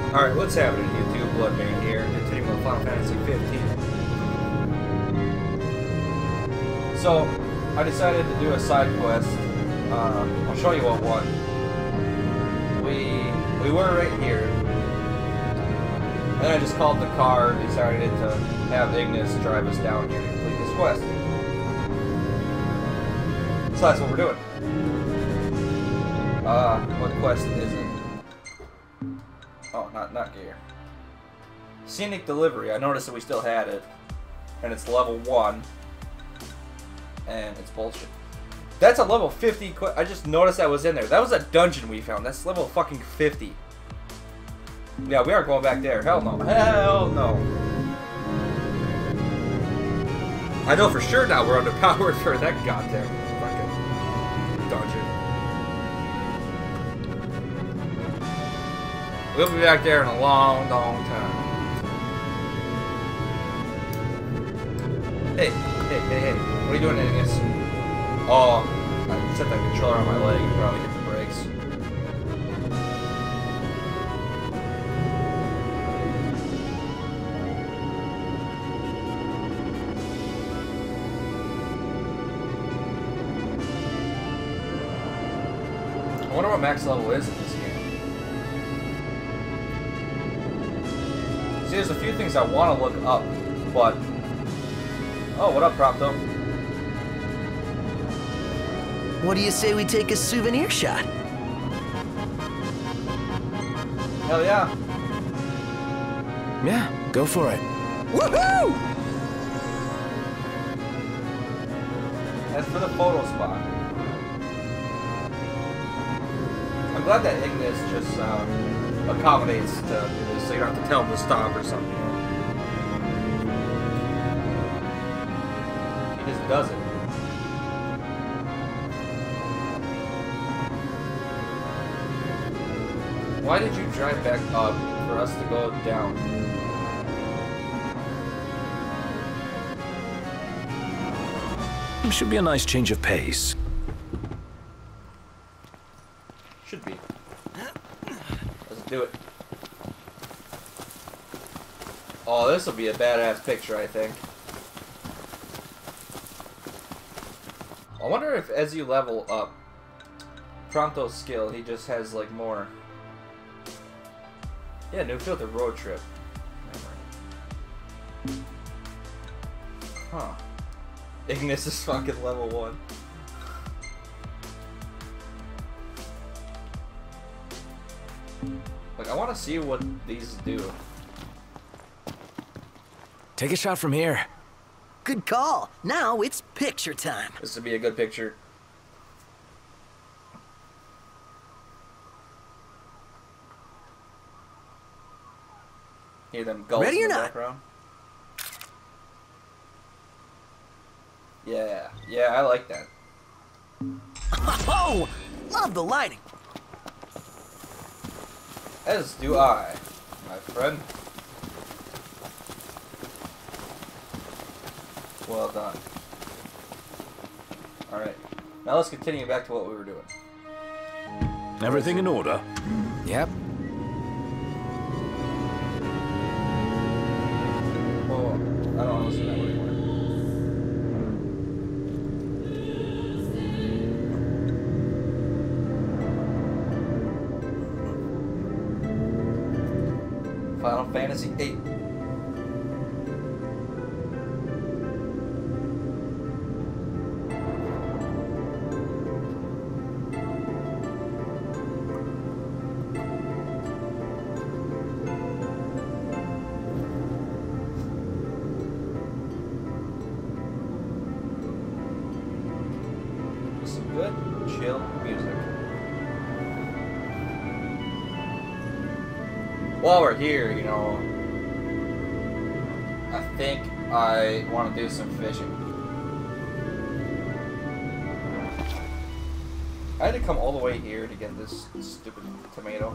Alright, what's happening, YouTube? Bloodbane here, continuing with Final Fantasy 15. So, I decided to do a side quest. I'll show you what one. We were right here. And then I just called the car and decided to have Ignis drive us down here to complete this quest. So that's what we're doing. What quest is it? Oh, not gear. Scenic Delivery. I noticed that we still had it. And it's level 1. And it's bullshit. That's a level 50 quest. I just noticed that was in there. That was a dungeon we found. That's level fucking 50. Yeah, we aren't going back there. Hell no. Hell no. I know for sure now we're underpowered for that goddamn fucking dungeon. We'll be back there in a long, long time. Hey. What are you doing, Ignis? Oh, I set that controller on my leg and probably hit the brakes. I wonder what max level is in this game. See, there's a few things I want to look up, but... Oh, what up, Prompto? What do you say we take a souvenir shot? Hell yeah. Yeah, go for it. Woohoo! That's for the photo spot. I'm glad that Ignis just accommodates to this, so you don't have to tell him to stop or something. He just does it. Why did you drive back up for us to go down? Should be a nice change of pace. Should be. Let's do it. Oh, this will be a badass picture, I think. I wonder if as you level up Prompto's skill, he just has like more. Yeah, new filter road trip. Huh. Ignis is fucking level 1. Like, I want to see what these do. Take a shot from here. Good call. Now it's picture time. This would be a good picture. Hear them gulls in the background. Yeah, I like that. Oh, love the lighting. As do I, my friend. Well done. Alright, now let's continue back to what we were doing. Everything in order? Yep. Oh, I don't want to listen to that anymore. Final Fantasy VIII. Some good, chill music. While we're here, you know, I think I want to do some fishing. I had to come all the way here to get this stupid tomato.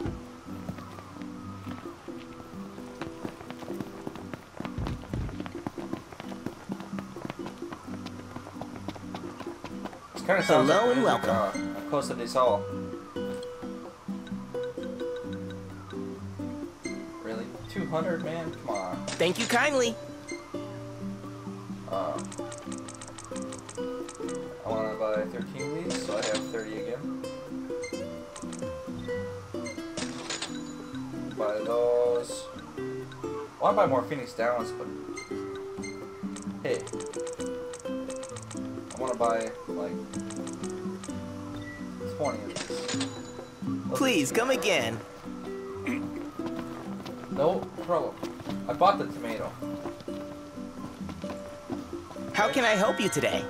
Kind of sounds Hello like and welcome. I've posted this all. 200, man? Come on. Thank you kindly. I want to buy 13 of these, so I have 30 again. Buy those. I want to buy more Phoenix Downs, but hey, I want to buy like 20 of these. Please come again. No problem. I bought the tomato. How can I help you today?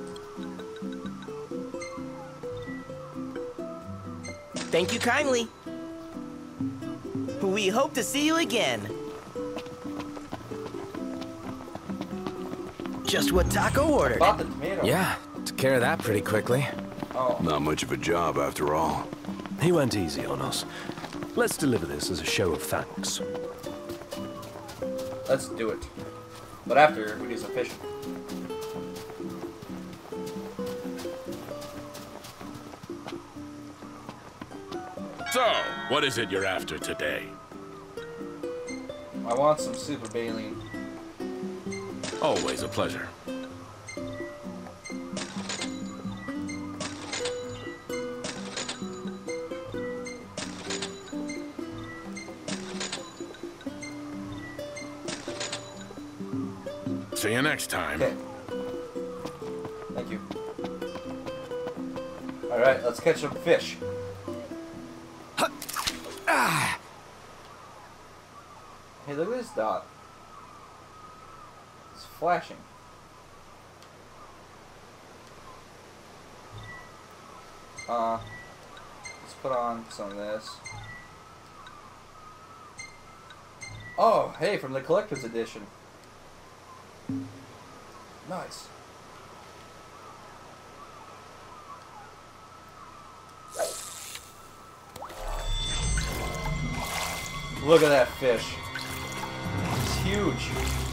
Thank you kindly. We hope to see you again. Just what Taco ordered. Bought the tomato. Yeah, took care of that pretty quickly. Oh. Not much of a job after all. He went easy on us. Let's deliver this as a show of thanks. Let's do it. But after we do some fishing. So, what is it you're after today? I want some super baleen. Always a pleasure. See you next time. Okay. Thank you. Alright, let's catch some fish. Hey, look at this dot. It's flashing. Let's put on some of this. Oh, hey, from the collector's edition. Nice. Look at that fish. It's huge.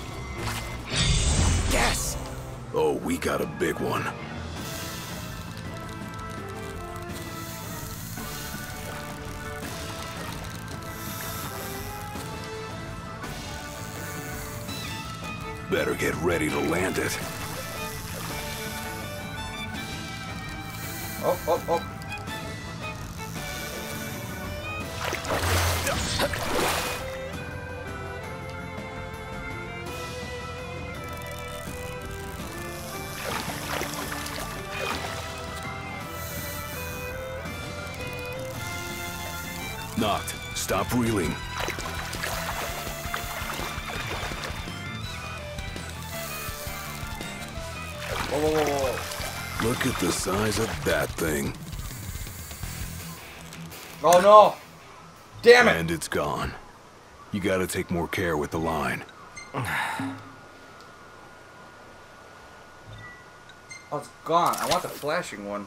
Yes! Oh, we got a big one. Better get ready to land it. Oh, oh, oh. Knocked. Stop reeling. Whoa, whoa, whoa, whoa. Look at the size of that thing. Oh no! Damn it! And it's gone. You gotta take more care with the line. Oh, it's gone. I want the flashing one.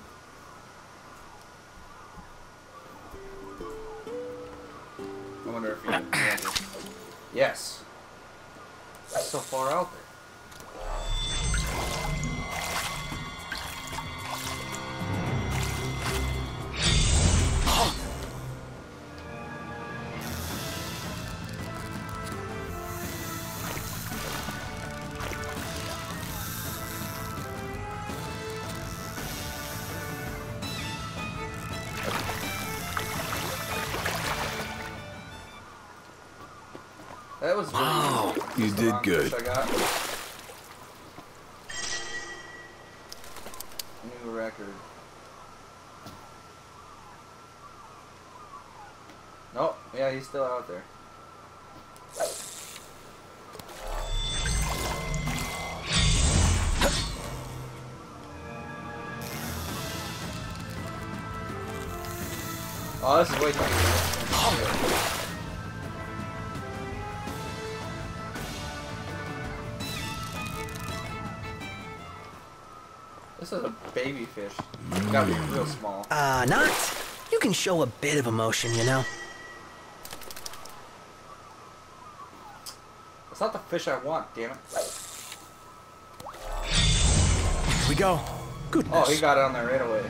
I wonder if you can get it. Yes. That's so far out there. That was really Wow, easy. you That's the did wrong good. fish I got. New record. Nope. Yeah, he's still out there. Oh, this is way too easy. This is a baby fish. It's gotta be real small. Noct, you can show a bit of emotion, you know? It's not the fish I want, damn it. Here we go. Goodness. Oh, he got it on there right away.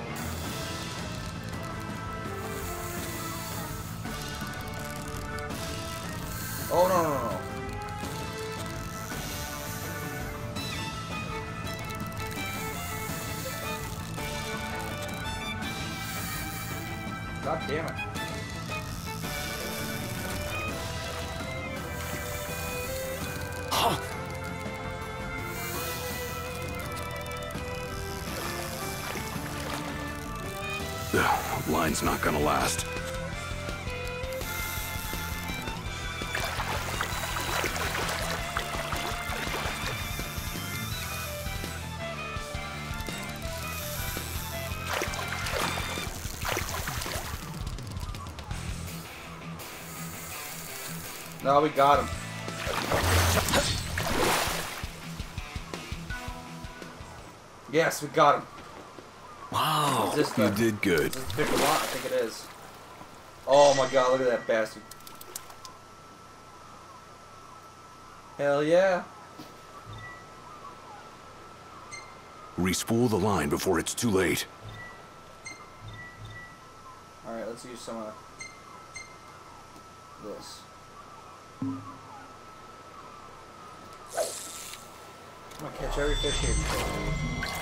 Oh, no, no, no. God damn it. Ugh, line's not gonna last. No, we got him. Yes, we got him. Wow, you did good. Is this the fish we want? I think it is. Oh my god, look at that bastard. Hell yeah. Respool the line before it's too late. Alright, let's use some of this. I'm gonna catch every fish here before I leave.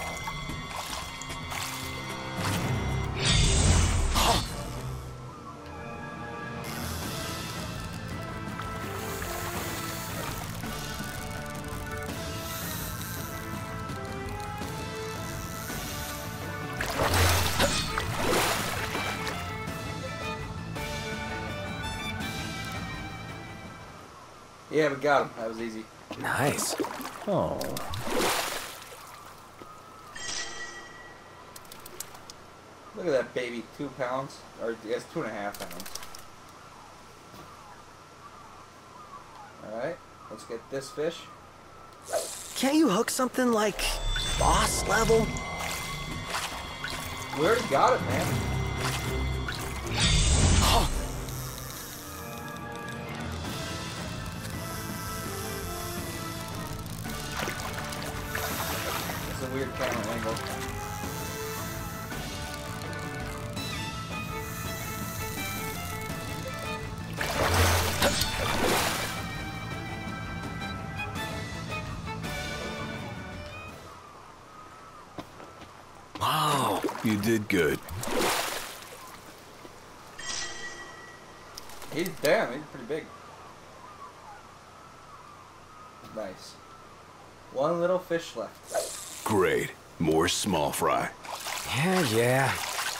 Yeah, we got him. That was easy. Nice. Oh. Look at that baby. 2 pounds. Or, yes, 2.5 pounds. Alright. Let's get this fish. Can't you hook something like boss level? We already got it, man. It's a weird camera angle. Wow, you did good. He's pretty big. Nice. One little fish left. Great. More small fry. Yeah.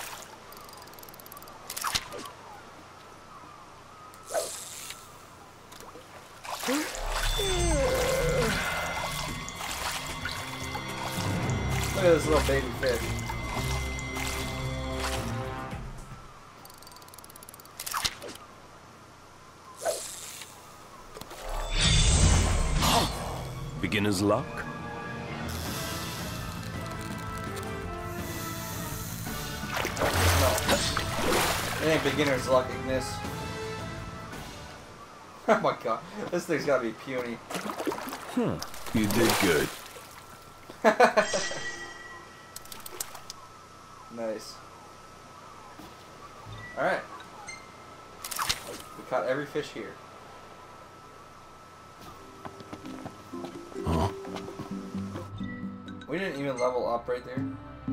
Look at this little baby fish. Beginner's luck? No. It ain't beginner's luck, Ignis. Oh my god. This thing's gotta be puny. You did good. Nice. Alright. We caught every fish here. Huh? We didn't even level up right there.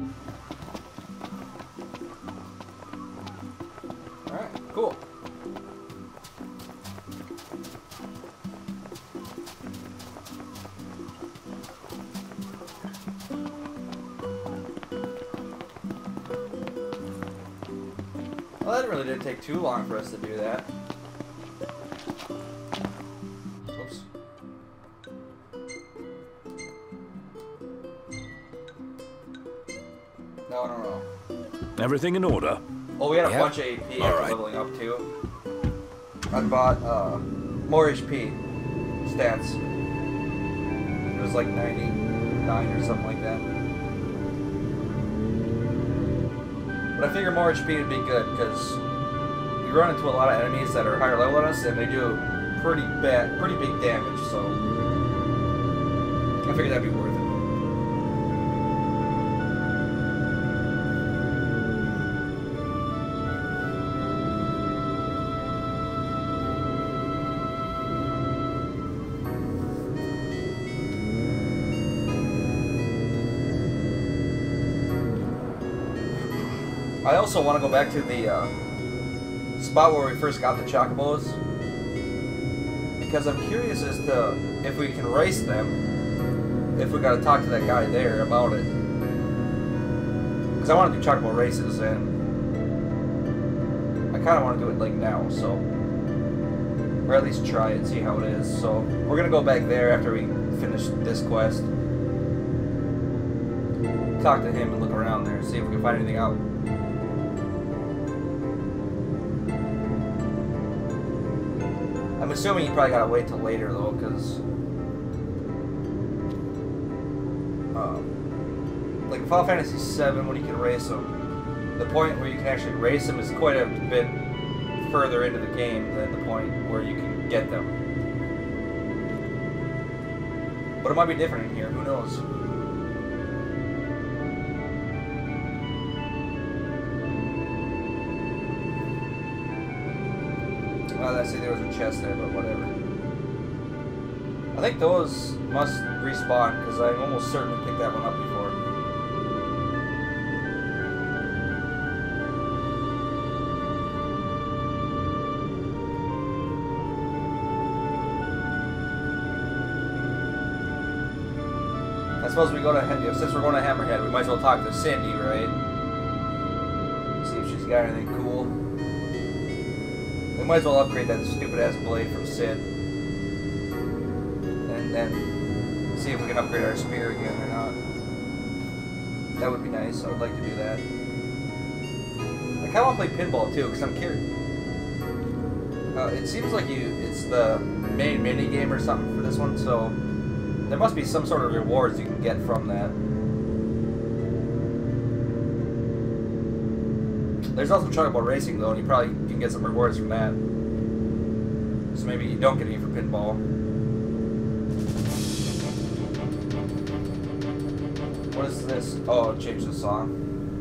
Alright, cool. Well, that really didn't take too long for us to do that. Oops. No. Everything in order? Oh, we had a Yep. bunch of AP after Alright. leveling up too. I bought more HP stats. It was like 99 or something like that. But I figure more HP would be good because we run into a lot of enemies that are higher level than us and they do pretty big damage. So I figured that'd be worth it. I also want to go back to the spot where we first got the chocobos, because I'm curious as to if we can race them, if we got to talk to that guy there about it. Because I want to do chocobo races, and I kind of want to do it like now, so, or at least try it, see how it is. So we're gonna go back there after we finish this quest, talk to him and look around there, see if we can find anything out. I'm assuming you probably gotta wait till later though, because like Final Fantasy VII, when you can race them, the point where you can actually race them is quite a bit further into the game than the point where you can get them. But it might be different in here, who knows? Well, I see there was a chest there, but whatever. I think those must respawn, because I almost certainly picked that one up before. I suppose we go to, since we're going to Hammerhead, we might as well talk to Cindy, right? See if she's got anything cool. We might as well upgrade that stupid-ass blade from Sid. And then see if we can upgrade our spear again or not. That would be nice. I would like to do that. I kind of want to play pinball, too, because I'm curious. It seems like it's the main mini-game or something for this one, so there must be some sort of rewards you can get from that. There's also chocobo racing though, and you can get some rewards from that. So maybe you don't get any for pinball. What is this? Oh, change the song.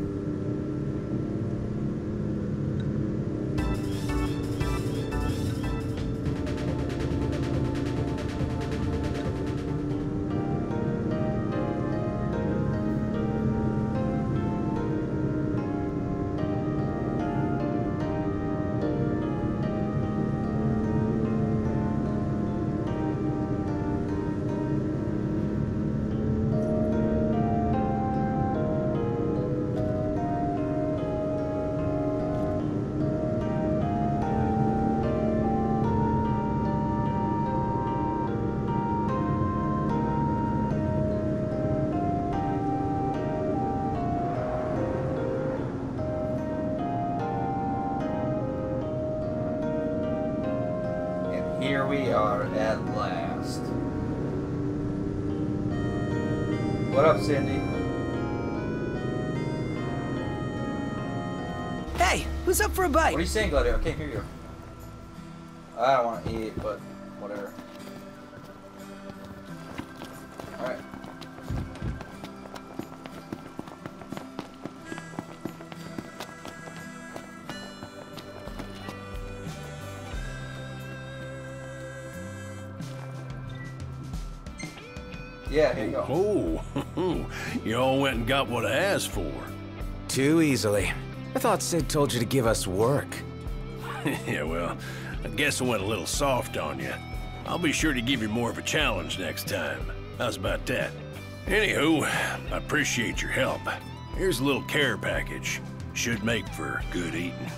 Here we are at last. What up, Cindy? Hey, who's up for a bite? What are you saying, Gladiolous? I can't hear you. I don't want to eat, but whatever. Alright. Yeah, here you go. Oh, you all went and got what I asked for. Too easily. I thought Sid told you to give us work. Yeah, well, I guess I went a little soft on you. I'll be sure to give you more of a challenge next time. How's about that? Anywho, I appreciate your help. Here's a little care package. Should make for good eating.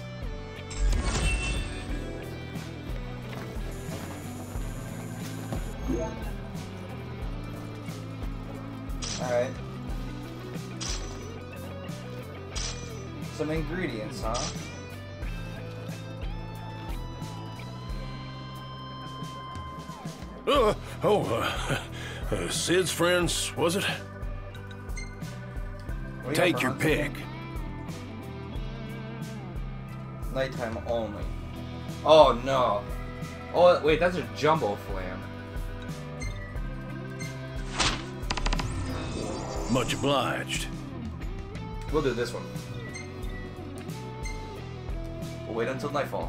Alright. Some ingredients, huh? Sid's friends, was it? Take your pick. Nighttime only. Oh no. Oh wait, that's a jumbo flam. Much obliged. We'll do this one. We'll wait until nightfall.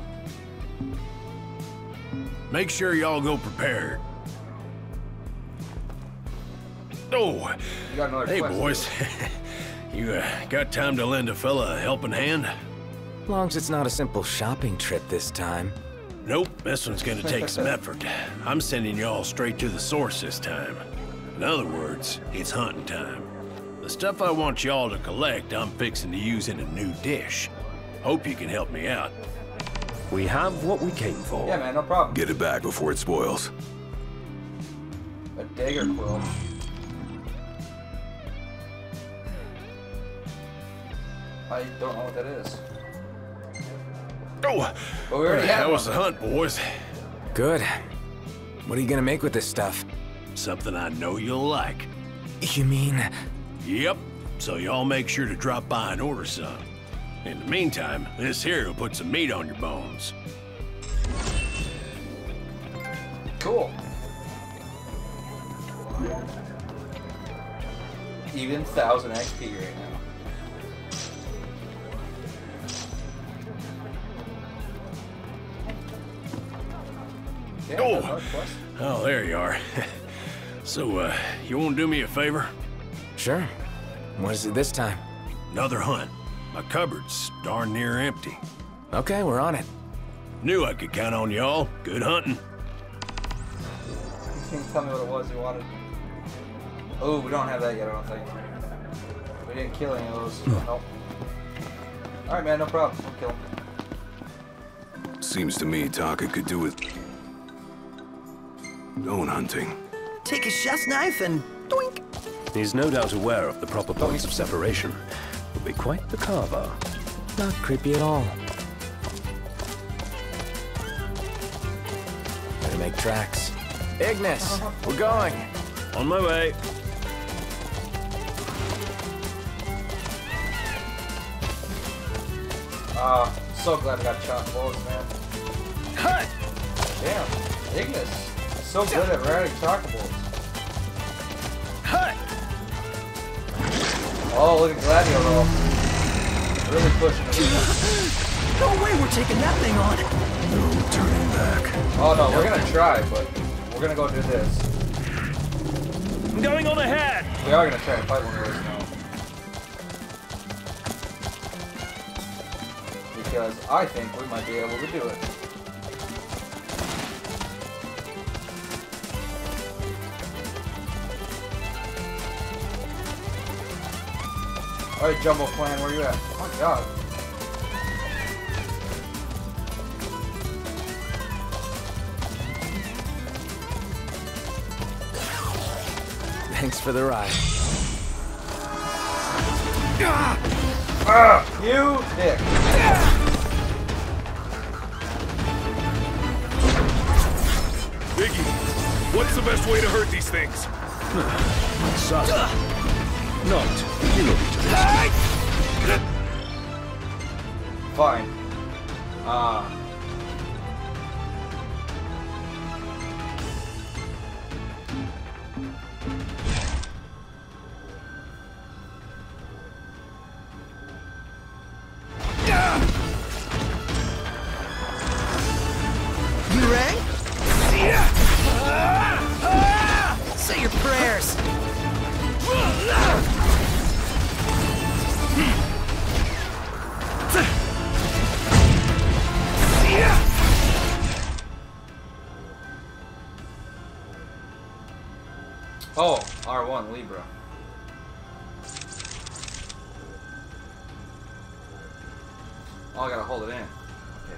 Make sure y'all go prepared. Oh, You got another hey quest, boys. You got time to lend a fella a helping hand? Long as it's not a simple shopping trip this time. Nope, this one's gonna take some effort. I'm sending y'all straight to the source this time. In other words, it's hunting time. The stuff I want y'all to collect, I'm fixing to use in a new dish. Hope you can help me out. We have what we came for. Yeah, man, no problem. Get it back before it spoils. A dagger quill. I don't know what that is. Oh, But we already have that was one. the hunt, boys. Good. What are you gonna make with this stuff? Something I know you'll like. You mean... Yep, so y'all make sure to drop by and order some. In the meantime, this here will put some meat on your bones. Cool. Even 1,000 XP right now. Yeah, Oh. that's our quest. Oh, there you are. So, you won't do me a favor? Sure. What is it this time? Another hunt. My cupboard's darn near empty. Okay, we're on it. Knew I could count on y'all. Good hunting. Can you tell me what it was you wanted? Oh, we don't have that yet, I don't think. We didn't kill any of those. Nope. Alright, man, no problem. We'll kill them. Seems to me Taka could do with stone hunting. Take a chef's knife and doink. He's no doubt aware of the proper points of separation. Will be quite the carver. Not creepy at all. Better make tracks. Ignis, we're going. On my way. So glad I got shot bullets, man. Hut! Damn, Ignis. So good at riding chockables. Hut! Oh, look at Gladiolous. Really pushing it. No way we're taking that thing on. No turning back. Oh no, we're gonna try, but we're gonna go do this. I'm going on ahead. We are gonna try and fight one of those now. Because I think we might be able to do it. Alright, Jumbo Clan, where you at? Oh my god. Thanks for the ride. You dick. Biggie, what's the best way to hurt these things? Son. Not. You look into this. Fine. You ready? Say your prayers. Oh, R1 Libra. Oh, I gotta hold it in. Okay.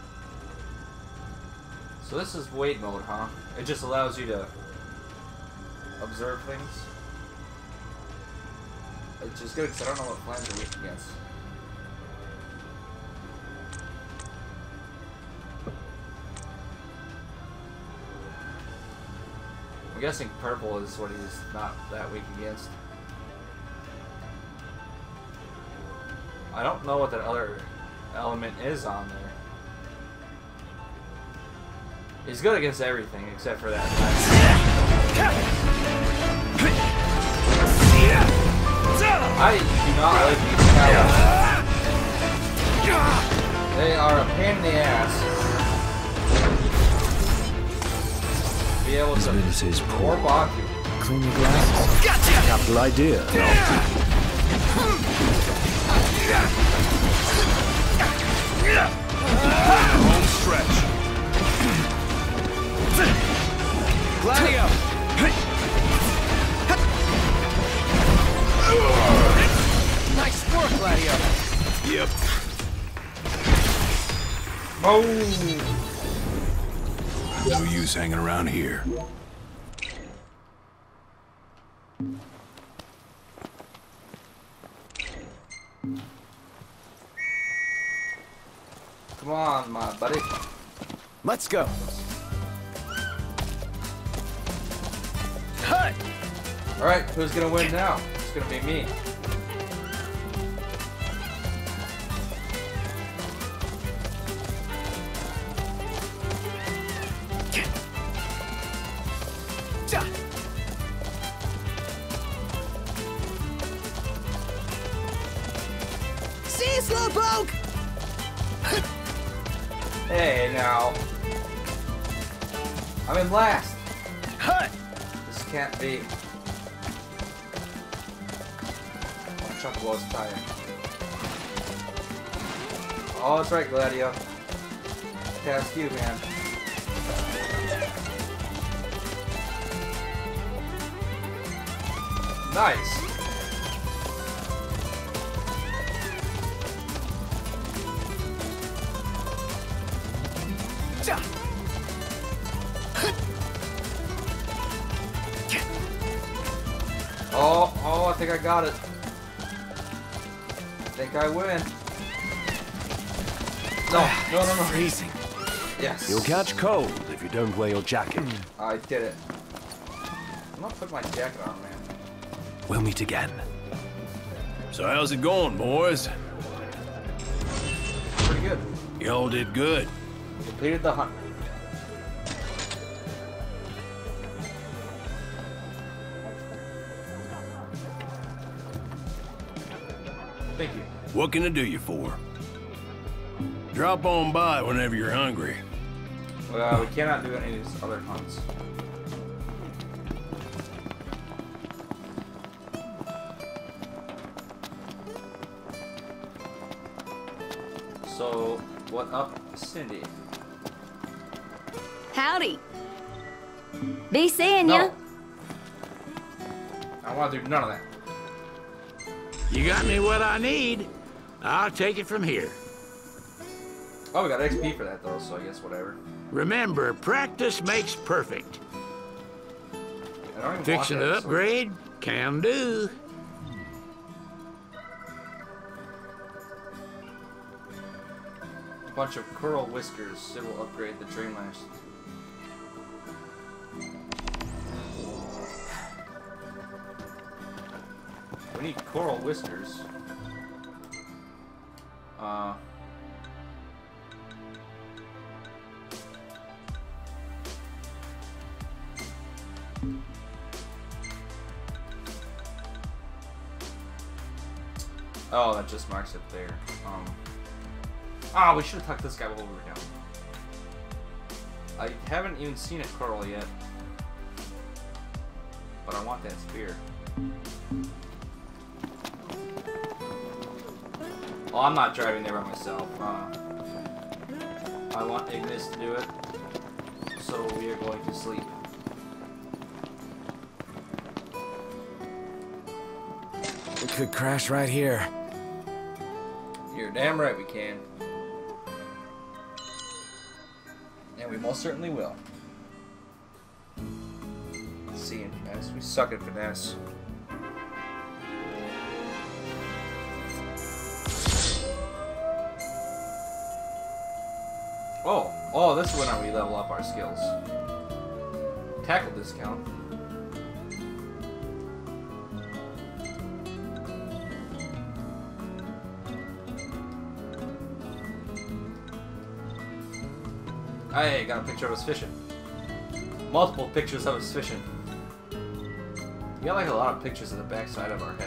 So this is wait mode, huh? It just allows you to observe things. Which is good because I don't know what plans are weak against. I'm guessing purple is what he's not that weak against. I don't know what that other element is on there. He's good against everything except for that. I do not like these towers. They are a pain in the ass. Be able to This is warp onto. Clean your glasses. Capital idea. Home stretch. Gladio! Nice work, Gladio! Yep. Oh! No use hanging around here. Come on, my buddy. Let's go. Alright, who's gonna win now? It's gonna be me. See you, Slowpoke! Hey, now. I'm in last. This can't be. Oh, Chuck blows tire. Oh, that's right, Gladio. Task you, man. Nice. Oh, I think I got it. I think I win. No. Freezing. Yes. You'll catch cold if you don't wear your jacket. I did it. I'm gonna put my jacket on, man. We'll meet again. So how's it going, boys? Pretty good. Y'all did good. Completed the hunt. Thank you. What can I do you for? Drop on by whenever you're hungry. Well, we cannot do any of these other hunts. So, what up, Cindy? Howdy. Be seeing No. ya. I want to do none of that. You got me what I need. I'll take it from here. Oh, we got XP for that though, so I guess whatever. Remember, practice makes perfect. I don't even Fixing want to that, so- upgrade? Can do. Bunch of coral whiskers. It will upgrade the drain last. We need coral whiskers. Oh, that just marks it there. We should have tucked this guy while we were down. I haven't even seen a coral yet. But I want that spear. Oh, I'm not driving there by myself. I want Ignis to do it. So we are going to sleep. We could crash right here. You're damn right we can. And we most certainly will. Let's see in finesse. We suck at finesse. Oh, this is when we level up our skills. Tackle discount. Hey, got a picture of us fishing. Multiple pictures of us fishing. We got like a lot of pictures of the backside of our head.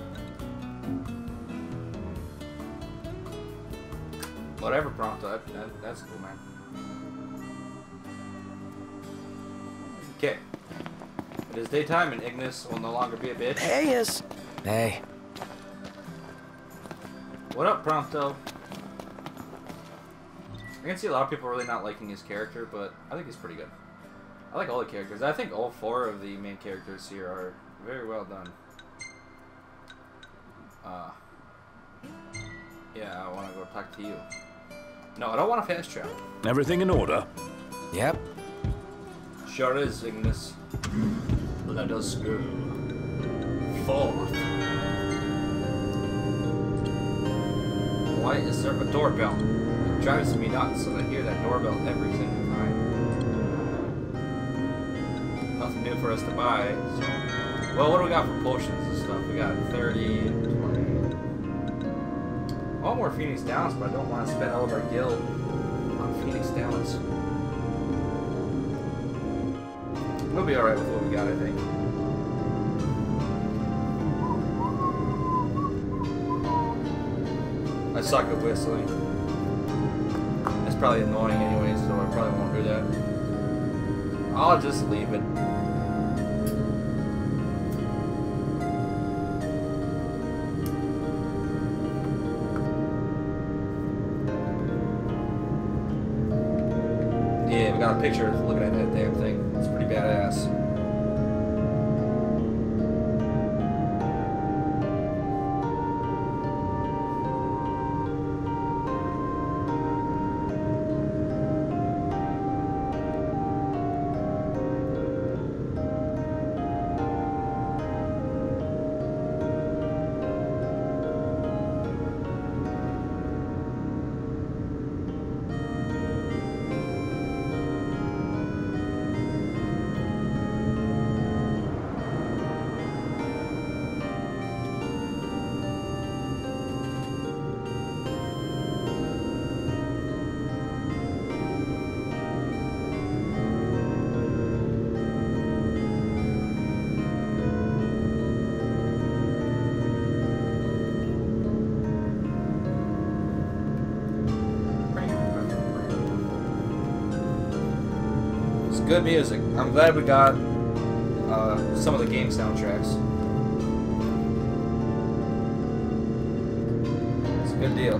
Whatever, Prompto. That's cool, man. Okay. It is daytime and Ignis will no longer be a bitch. Hey. What up, Prompto? I can see a lot of people really not liking his character, but I think he's pretty good. I like all the characters. I think all 4 of the main characters here are very well done. Yeah, I want to go talk to you. No, I don't want to fast travel. Everything in order? Yep. Sure is, Ignis. Let us go. Forth. Why is there a doorbell? It drives me nuts, and I hear that doorbell every single time. Nothing new for us to buy, so... Well, what do we got for potions and stuff? We got 30, 20... I want more Phoenix Downs, but I don't want to spend all of our guild on Phoenix Downs. We'll be alright with what we got, I think. I suck at whistling. It's probably annoying anyway, so I probably won't do that. I'll just leave it. Yeah, we got a picture looking at that damn thing. It's pretty badass. Good music. I'm glad we got some of the game soundtracks. It's a good deal.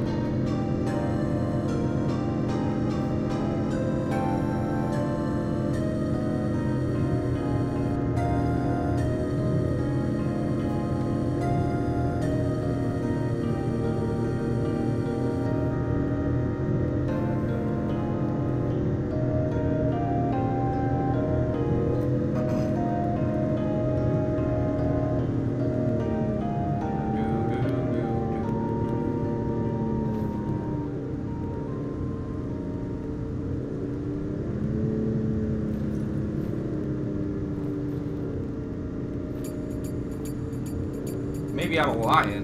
Maybe I'm a lion.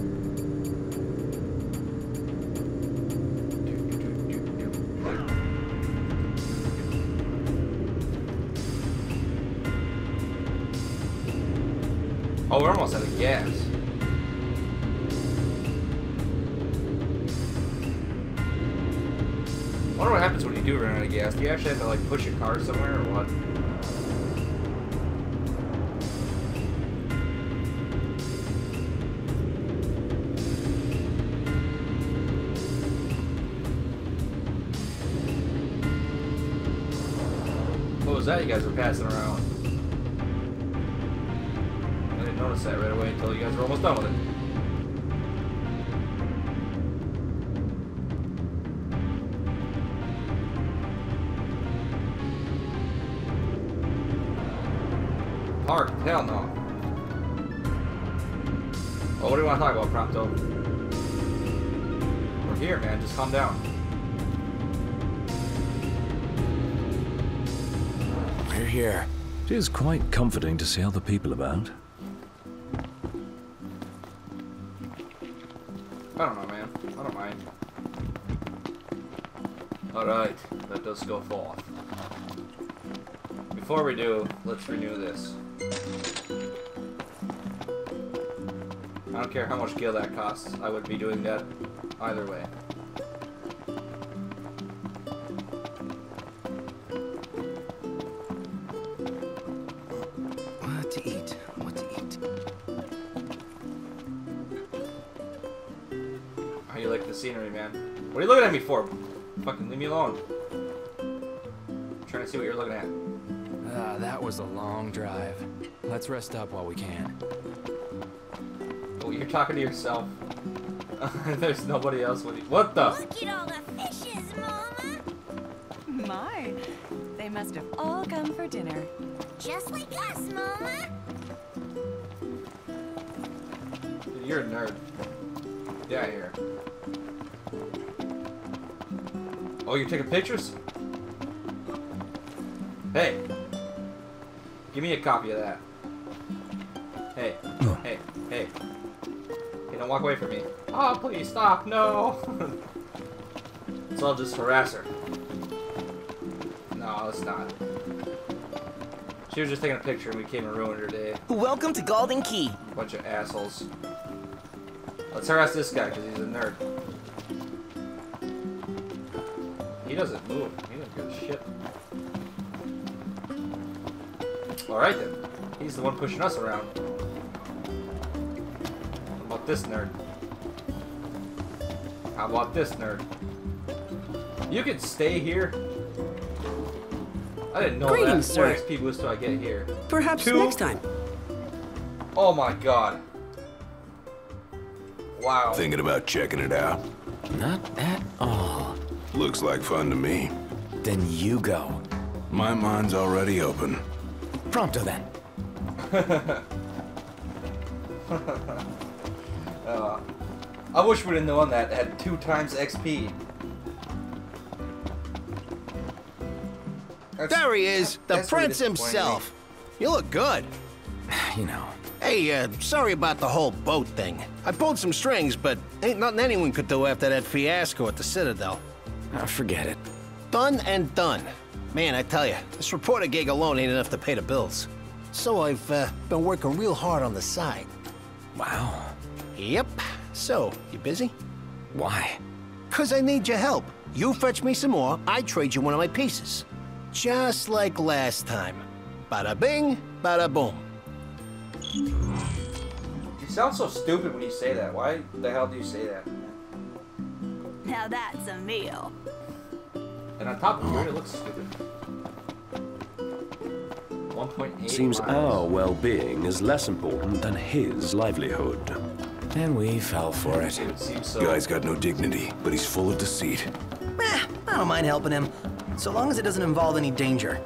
Oh, we're almost out of gas. I wonder what happens when you do run out of gas. Do you actually have to like push your car somewhere or what? What was that you guys were passing around? I didn't notice that right away until you guys were almost done with it. Park? Hell no. Oh, what do you want to talk about, Prompto? We're here, man. Just calm down. We're here. It is quite comforting to see other people about. I don't know, man. I don't mind. Alright, let us go forth. Before we do, let's renew this. I don't care how much gil that costs, I would be doing that either way. What to eat? What to eat? scenery, man. What are you looking at me for? Fucking leave me alone. I'm trying to see what you're looking at. That was a long drive. Let's rest up while we can. Oh, you're talking to yourself. There's nobody else with you. What the? Look at all the fishes, Mama. My, they must have all come for dinner. Just like us, Mama. Dude, you're a nerd. Get out of here. Oh, you're taking pictures? Hey. Give me a copy of that. Hey. Hey. Hey. Hey, don't walk away from me. Oh, please stop. No. So I'll just harass her. No, it's not. She was just taking a picture and we came and ruined her day. Welcome to Golden Key. Bunch of assholes. Let's harass this guy because he's a nerd. He doesn't move. He doesn't give a shit. Alright then. He's the one pushing us around. How about this nerd? How about this nerd? You can stay here. I didn't know Greetings, that. sir. What XP boost do I get here? Perhaps 2? next time. Oh my god. Wow. Thinking about checking it out? Not at all. Looks like fun to me. Then you go. My mind's already open. Prompto then. I wish we'd have known that had 2 times XP. There he is, the that's really prince disappointing himself. You look good. You know. Hey, sorry about the whole boat thing. I pulled some strings, but ain't nothing anyone could do after that fiasco at the Citadel. Forget it. Done and done. Man, I tell you, this reporter gig alone ain't enough to pay the bills. So I've been working real hard on the side. Wow. Yep. So, you busy? Why? 'Cause I need your help. You fetch me some more, I trade you one of my pieces. Just like last time. Bada bing, bada boom. You sound so stupid when you say that. Why the hell do you say that? Now that's a meal. And on top of it, it looks stupid. 1.8 Seems miles. our well-being is less important than his livelihood. And we fell for it. It seems so. Guy's got no dignity, but he's full of deceit. Eh, I don't mind helping him, so long as it doesn't involve any danger.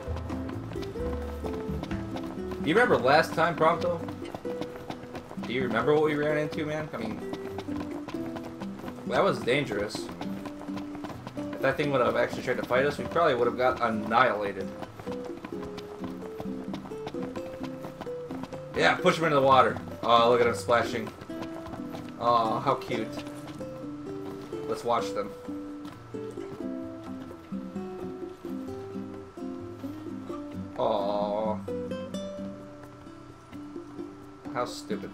Do you remember last time, Prompto? Do you remember what we ran into, man? I mean, that was dangerous. If that thing would have actually tried to fight us, we probably would have got annihilated. Yeah, push him into the water. Oh, look at him splashing. Oh, how cute. Let's watch them. Oh, how stupid.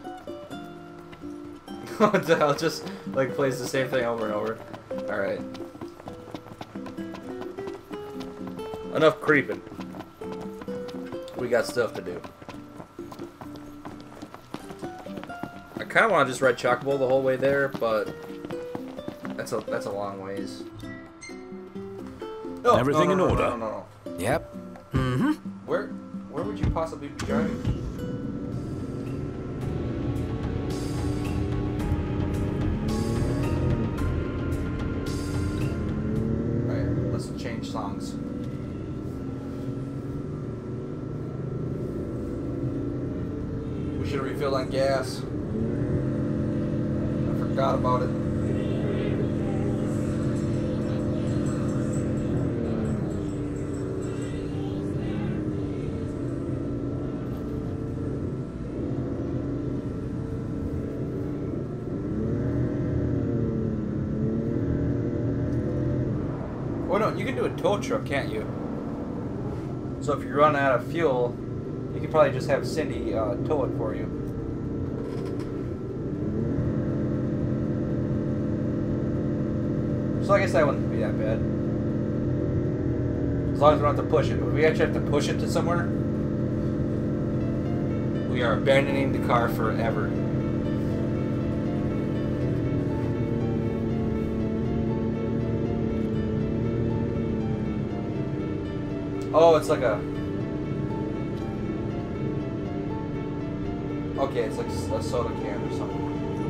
What the hell? Just like plays the same thing over and over. Alright. Enough creeping. We got stuff to do. I kind of want to just ride Chocobo the whole way there, but that's a long ways. Oh, Everything in order? No. Yep. Mm-hmm. Where would you possibly be driving? Alright, let's change songs. We should have refilled on gas. I forgot about it. Oh no, you can do a tow truck, can't you? So if you run out of fuel, you could probably just have Cindy tow it for you. So I guess that wouldn't be that bad. As long as we don't have to push it. But if we actually have to push it to somewhere, we are abandoning the car forever. Oh, it's like a... Okay, it's like a soda can or something.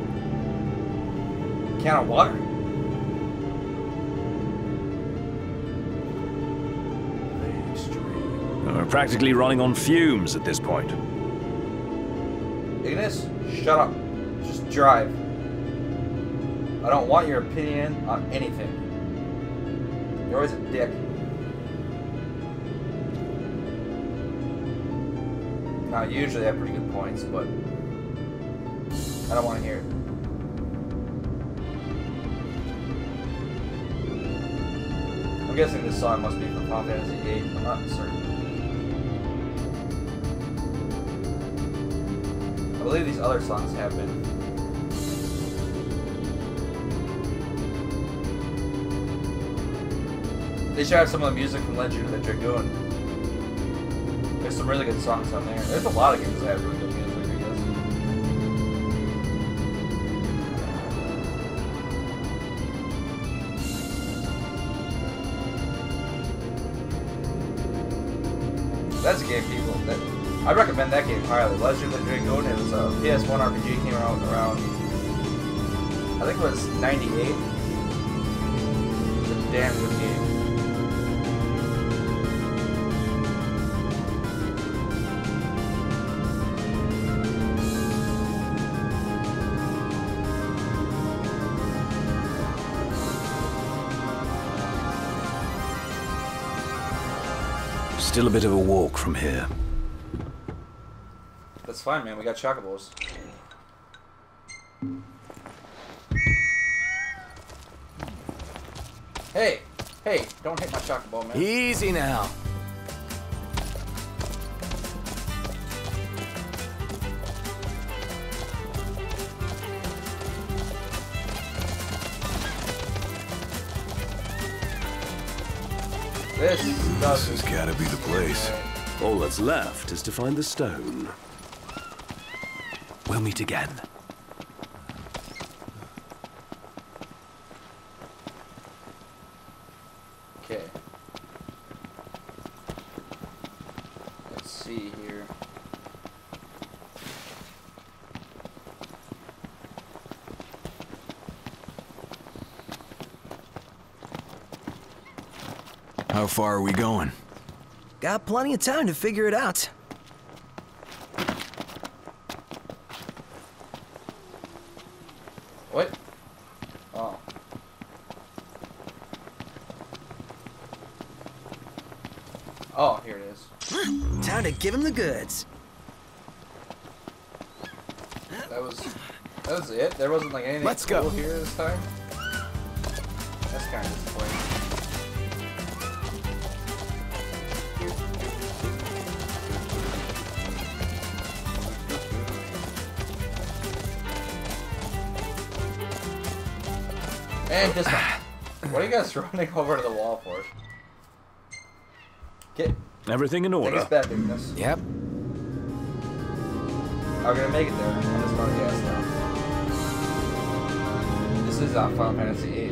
Can of water? We're practically running on fumes at this point. Ignis, shut up. Just drive. I don't want your opinion on anything. You're always a dick. Now, usually I have pretty good points, but I don't want to hear it. I'm guessing this song must be from Final Fantasy VIII. I'm not certain. I believe these other songs have been. They should have some of the music from Legend of the Dragoon. There's some really good songs on there. There's a lot of games that have really good music, I guess. That's a game people. I recommend that game highly. Legend of the Dragoon. It was a PS1 RPG, came out around, I think it was 98. It's a damn good game. Still a bit of a walk from here. That's fine, man. We got chocobos. Hey! Hey! Don't hit my chocobo, man. Easy now. This has gotta be the place. All that's left is to find the stone. We'll meet again. Okay. Let's see here. How far are we going? Got plenty of time to figure it out. What? Oh. Oh, here it is. Time to give him the goods. That was it? There wasn't like anything Let's cool go. here this time? That's kind of disappointing. And just what are you guys running over to the wall for? Get Everything in take order. us back, Ignis. Yep. I'm gonna make it there. I'm just running gas now. This is Final Fantasy VIII.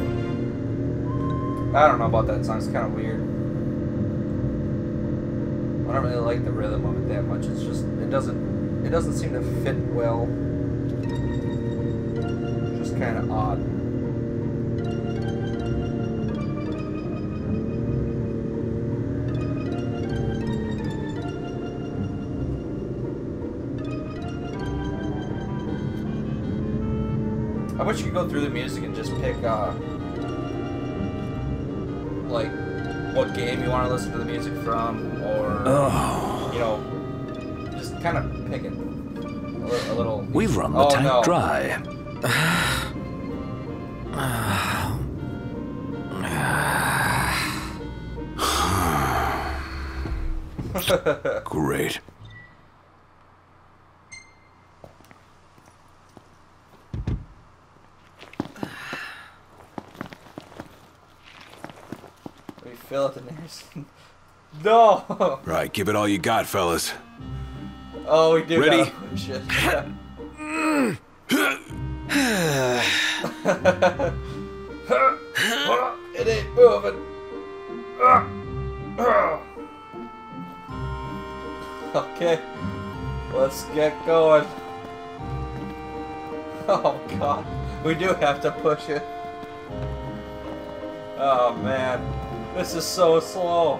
I don't know about that song. It's kind of weird. I don't really like the rhythm of it that much. It's just it doesn't seem to fit well. It's just kind of odd. I wish you could go through the music and just pick like what game you want to listen to the music from, or you know, just kind of pick it a little. We've run the tank dry. Great. Fill it the nearest. No! Right, give it all you got, fellas. Oh, we do. Ready? Gotta push it. It ain't moving. Okay, let's get going. Oh God, we do have to push it. Oh man. This is so slow.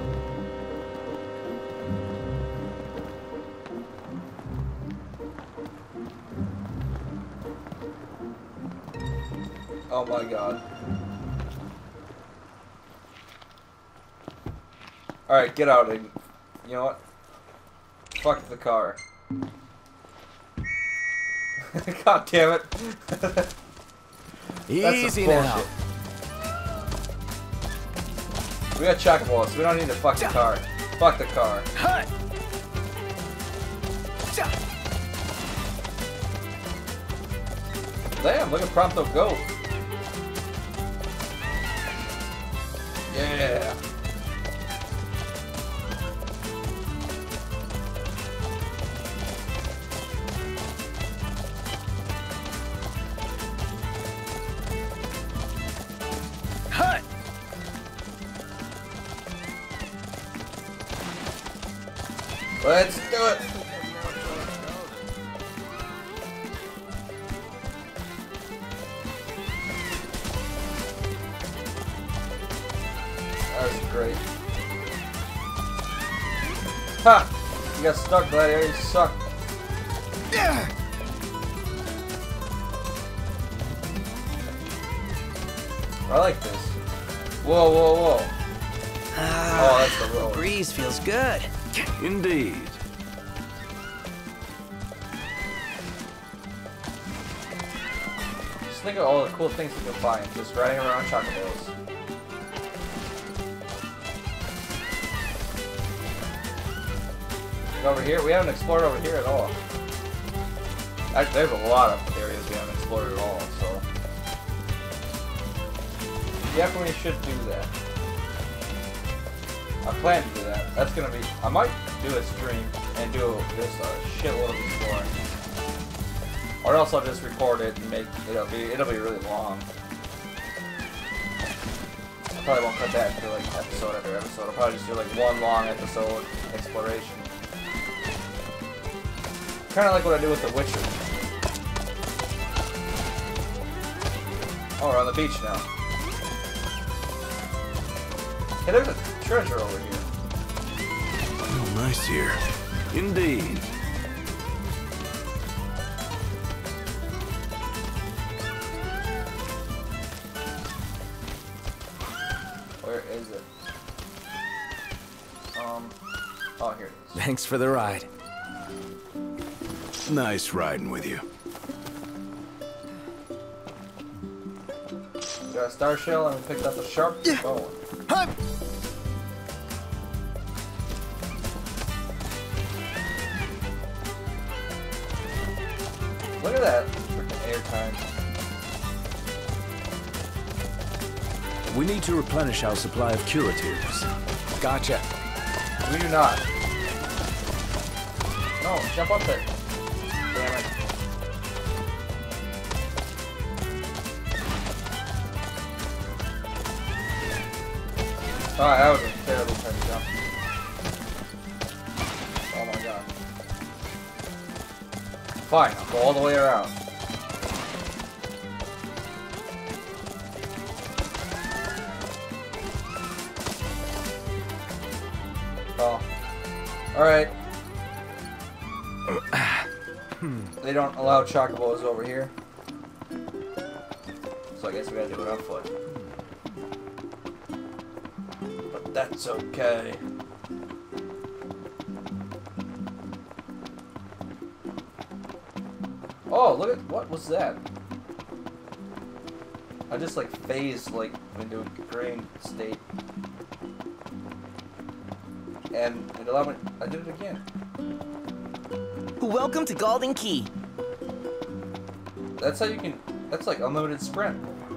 Oh my God. Alright, get out and you know what? Fuck the car. God damn it. Easy now. We got chocoballs, so we don't need to fuck the car. Fuck the car. Damn, look at Prompto go. Yeah. Let's do it! That was great. Ha! You got stuck, Gladiator. You suck. I like this. Whoa, whoa, whoa. Oh, that's the road. The breeze feels good. Indeed. Just think of all the cool things you can find just riding around chocobos. Over here, we haven't explored over here at all. Actually, there's a lot of areas we haven't explored at all, so definitely should do that. I plan to do that. That's gonna be. I might do a stream and do just a shitload of exploring, or else I'll just record it and make it'll be really long. I probably won't cut that into like episode after episode. I'll probably just do like one long episode exploration, kind of like what I do with The Witcher. Oh, we're on the beach now. Hey, there's a treasure over here. Oh, nice here. Indeed. Where is it? Oh, here it is. Thanks for the ride. Nice riding with you. Got a star shell and we picked up a sharp bone. Look at that freaking airtime. We need to replenish our supply of curatives. Gotcha. We do not. No, jump up there. Damn it. Alright, that was a terrible time to jump. Fine, I'll go all the way around. Oh. Alright. They don't allow chocobos over here. So I guess we gotta do it on foot. But that's okay. Oh, look at, what was that? I just like phased like into a green state. And it allowed me, I did it again. Welcome to Golden Key. That's how you can, that's like unlimited sprint.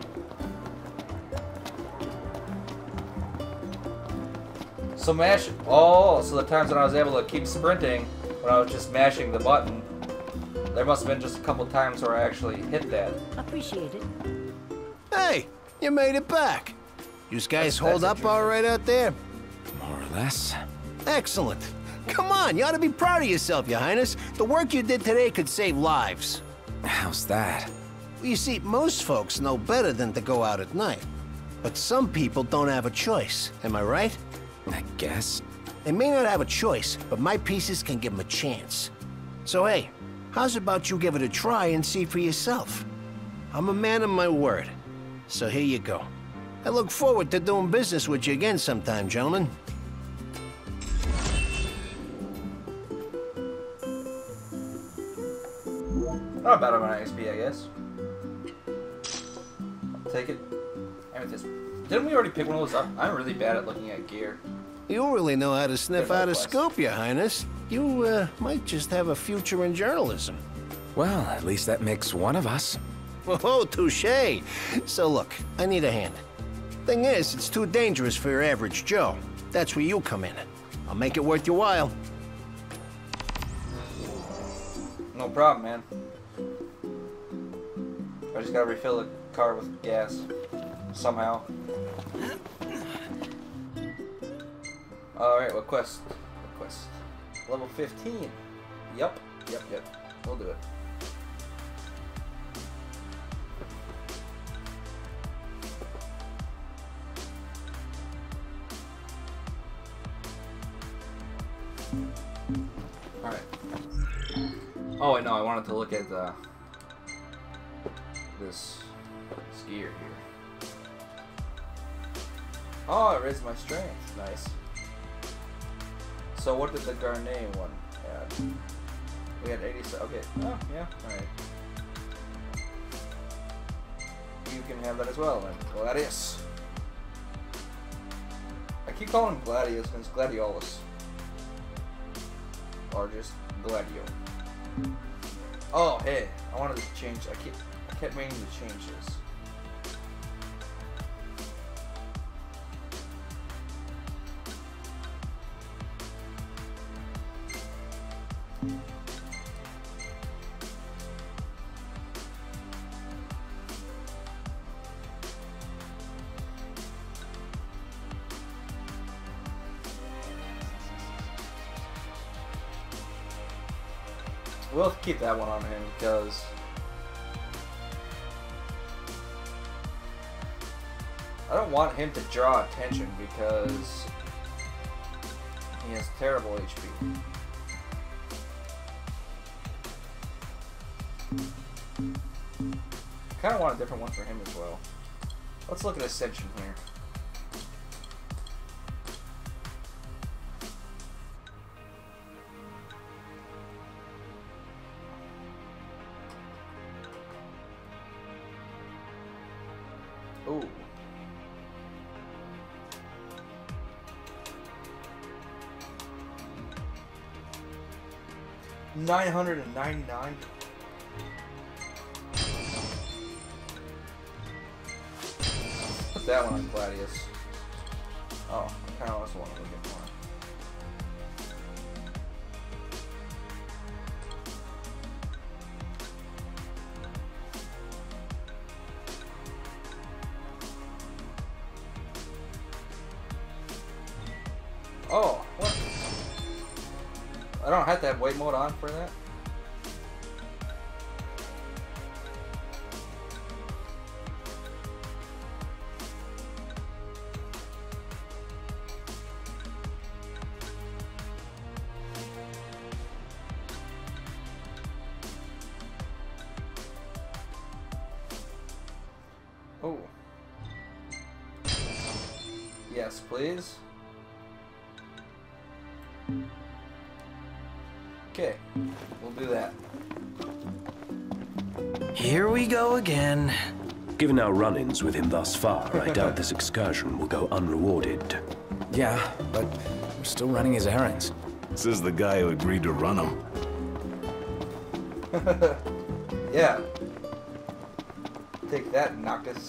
So mash, oh, so the times when I was able to keep sprinting when I was just mashing the button, there must have been just a couple times where I actually hit that. Appreciate it. Hey, you made it back. You guys hold up all right out there? More or less. Excellent. Come on, you ought to be proud of yourself, Your Highness. The work you did today could save lives. How's that? Well, you see, most folks know better than to go out at night. But some people don't have a choice, am I right? I guess. They may not have a choice, but my pieces can give them a chance. So hey, how's about you give it a try and see for yourself? I'm a man of my word. So here you go. I look forward to doing business with you again sometime, gentlemen. Not bad on my XP, I guess. I'll take it. Amethyst. Didn't we already pick one of those up? I'm really bad at looking at gear. You really know how to sniff out a scoop, Your Highness. You, might just have a future in journalism. Well, at least that makes one of us. Oh, touche. So look, I need a hand. Thing is, it's too dangerous for your average Joe. That's where you come in. I'll make it worth your while. No problem, man. I just gotta refill the car with gas. Somehow. Alright, what quest? What quest? Level 15. Yep. We'll do it. Alright. Oh, wait, no, I wanted to look at this skier here. Oh, it raised my strength. Nice. So what did the Garnet one add? We had 87. Okay. Oh, yeah. Alright. You can have that as well, then. Gladius. I keep calling him Gladius, and it's Gladiolous. Or just Gladio. Oh, hey. I wanted to change. I kept meaning to change this. We'll keep that one on him because I don't want him to draw attention because he has terrible HP. Kind of want a different one for him as well. Let's look at Ascension here. Ooh. $999. Put that one on Gladius. Oh, I kind of also want to look at more. Oh, what? I don't have to have weight mode on for that. Yes, please. Okay, we'll do that. Here we go again. Given our run-ins with him thus far, I doubt this excursion will go unrewarded. Yeah, but we're still running his errands. This is the guy who agreed to run them. Yeah. Take that, Noctis.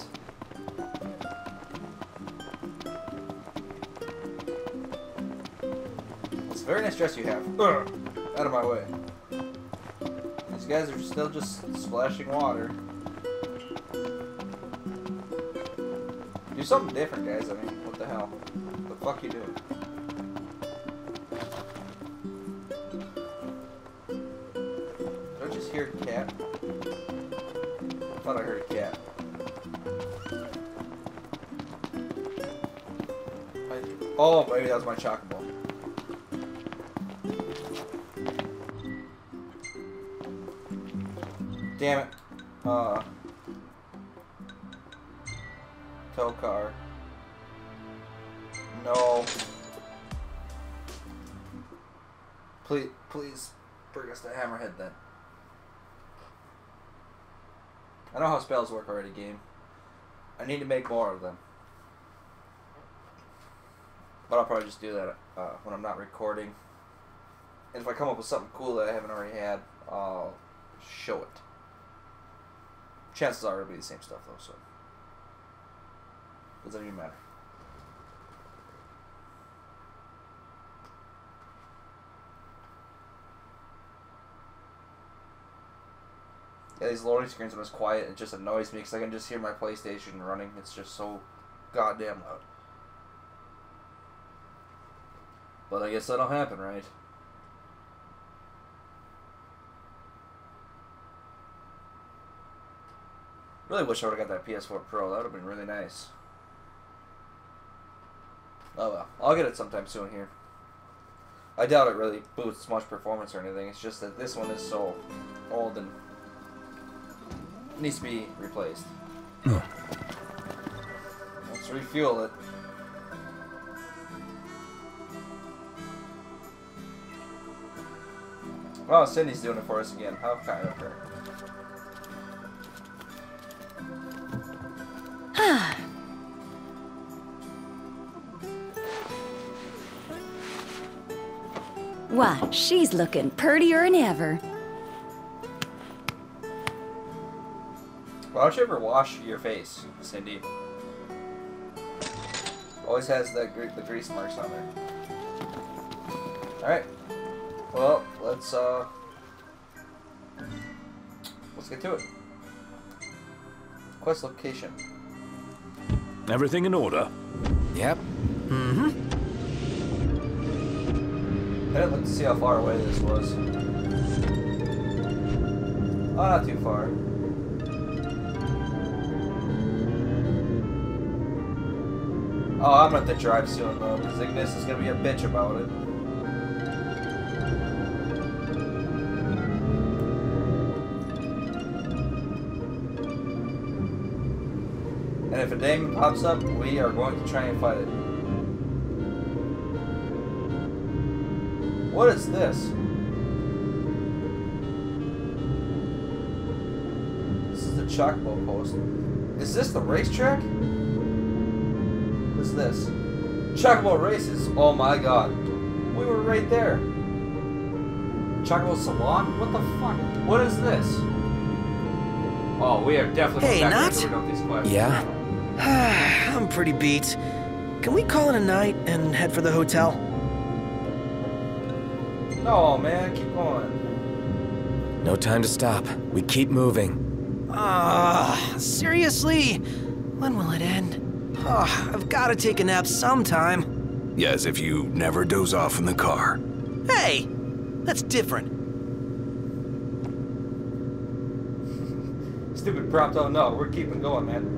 It's a very nice dress you have. Ugh. Out of my way. These guys are still just splashing water. Do something different, guys. I mean, what the hell? What the fuck you doing? Did I just hear a cat? I thought I heard a cat. Oh, maybe that was my chocobo. Damn it. Tow car. No. Please bring us to Hammerhead then. I know how spells work already, game. I need to make more of them. But I'll probably just do that when I'm not recording. And if I come up with something cool that I haven't already had, I'll show it. Chances are it'll be the same stuff though, so it doesn't even matter. Yeah, these loading screens when it's quiet, it just annoys me because I can just hear my PlayStation running. It's just so goddamn loud. But I guess that'll happen, right? Really wish I would have got that PS4 Pro. That would have been really nice. Oh well. I'll get it sometime soon here. I doubt it really boosts much performance or anything. It's just that this one is so old and needs to be replaced. Oh. Let's refuel it. Oh, Cindy's doing it for us again. How kind of her. Why, she's looking prettier than ever. Why don't you ever wash your face, Cindy? Always has the grease marks on there. Alright. Well, let's get to it. Quest location. Everything in order? Yep. Mm-hmm. I didn't look to see how far away this was. Oh, not too far. Oh, I'm gonna have to drive soon though, because Ignis is gonna be a bitch about it. And if a demon pops up, we are going to try and fight it. What is this? This is the Chocobo post. Is this the racetrack? What's this? Chocobo races. Oh my god. We were right there. Chocobo Salon? What the fuck? What is this? Oh, we are definitely Hey, Not? these questions. Yeah? I'm pretty beat. Can we call it a night and head for the hotel? No, man, keep going. No time to stop. We keep moving. Seriously? When will it end? I've got to take a nap sometime. Yeah, as if you never doze off in the car. Hey, that's different. Stupid Prompto, no, we're keeping going, man.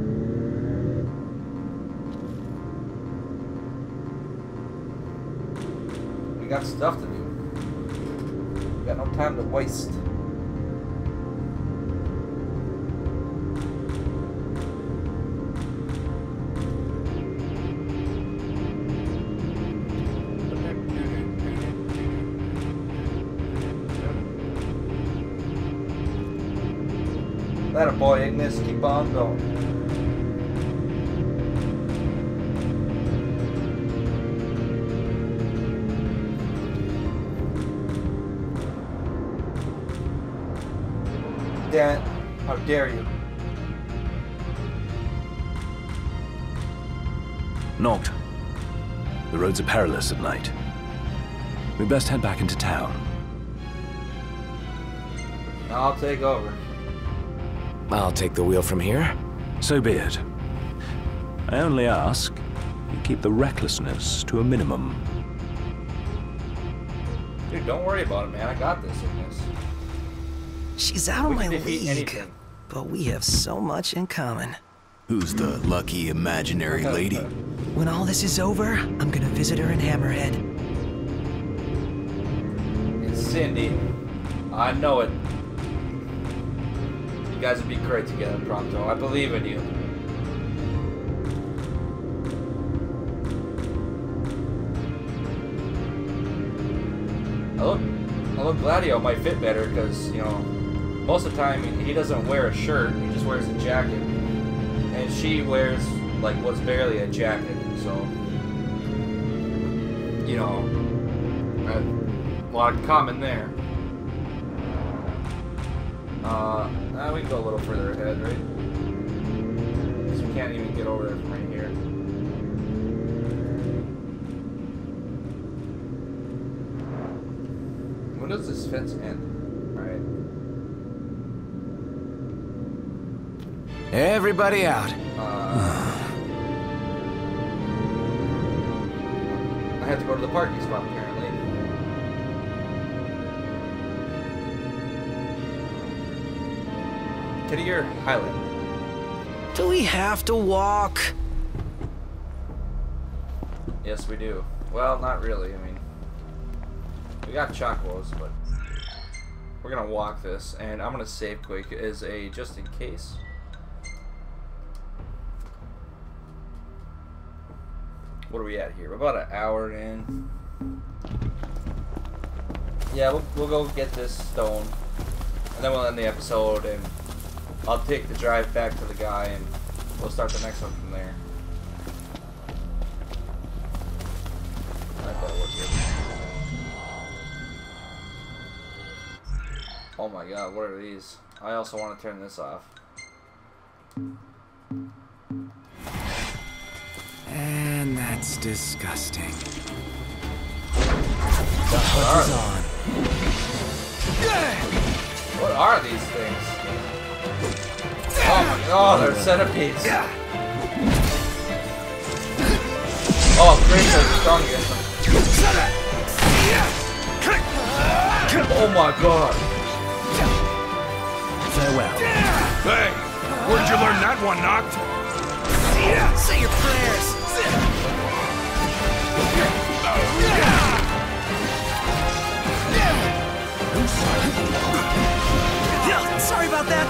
We got stuff to do. We got no time to waste. That a boy, Ignis. Keep on going. Dan, how dare you? Noct. The roads are perilous at night. We best head back into town. I'll take over. I'll take the wheel from here. So be it. I only ask you keep the recklessness to a minimum. Dude, don't worry about it, man. I got this, Ignis. She's out of We my can defeat league, anything. but we have so much in common. Who's the lucky imaginary lady? When all this is over, I'm gonna visit her in Hammerhead. It's Cindy. I know it. You guys would be great together, Prompto. I believe in you. Although Gladio might fit better because, you know, most of the time he doesn't wear a shirt, he just wears a jacket. And she wears, like, what's barely a jacket, so, you know, a lot in common there. We can go a little further ahead, right? Because we can't even get over there from right here. When does this fence end? Alright. Everybody out. I had to go to the parking spot, apparently. Kittier Highland. Do we have to walk? Yes, we do. Well, not really. I mean, we got chocobos, but we're gonna walk this, and I'm gonna save quick as a just in case. What are we at here? We're about an hour in. Yeah, we'll go get this stone, and then we'll end the episode, and I'll take the drive back to the guy, and we'll start the next one from there. That better work good. Oh my god, what are these? I also want to turn this off. And that's disgusting. The hunt is on. What are these things? Oh my god, they're centipedes. Oh, great, they're strong against them. Oh my god. Farewell. Hey, where'd you learn that one, Noct? Say your prayers. Sorry about that.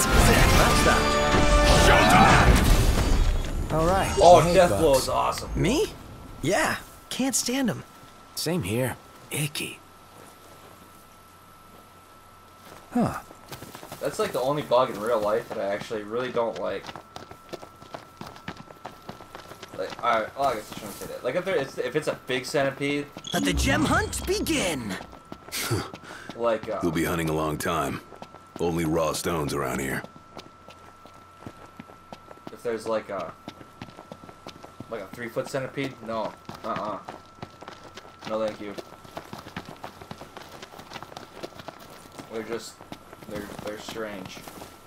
Showtime! All right. Oh, Hey, Death Bucks. Blow is awesome. Me? Yeah. Can't stand him. Same here. Icky. Huh. That's like the only bug in real life that I actually really don't like. Like, well, I guess I shouldn't say that. Like, if it's a big centipede, Let the gem hunt begin. like, You'll be hunting a long time. Only raw stones around here. if there's like a 3-foot centipede, no, no, thank you. They're strange.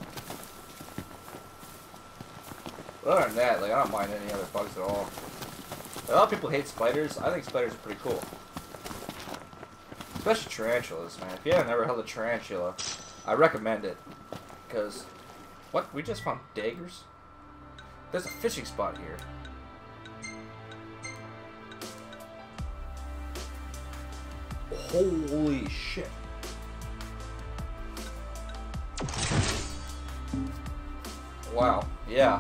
But other than that, like, I don't mind any other bugs at all. A lot of people hate spiders. I think spiders are pretty cool. Especially tarantulas, man. If you haven't ever held a tarantula, I recommend it. Because, what? We just found daggers? There's a fishing spot here. Holy shit. Wow, yeah.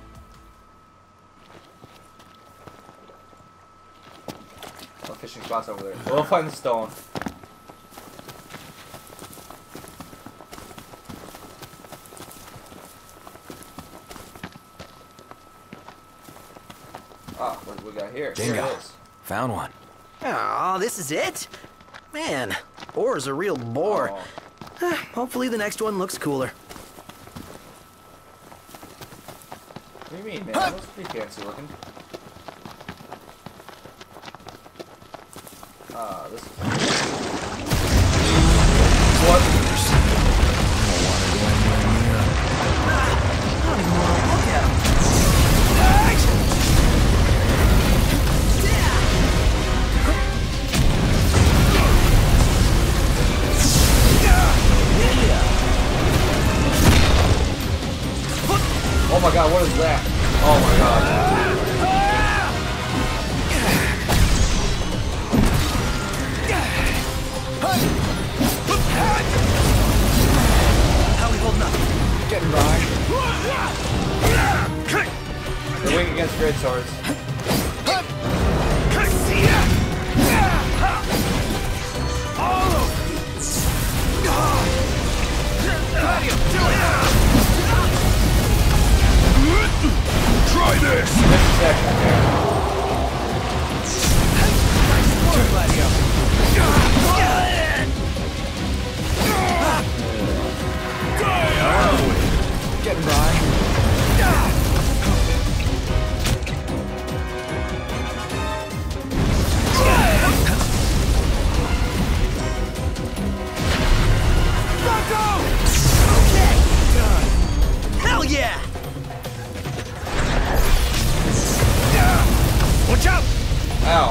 No fishing spots over there. We'll find the stone. what we got here. Bingo. Here it is. Found one. Oh, this is it? Man, ore's a real bore. Hopefully the next one looks cooler. What do you mean, man? That looks pretty fancy looking. This is... What? Look at him. Oh my god, what is that? Oh my god. How we holding up? Getting by. They're weak against great swords. Try this! Getting by. Hell yeah! Watch out! Ow.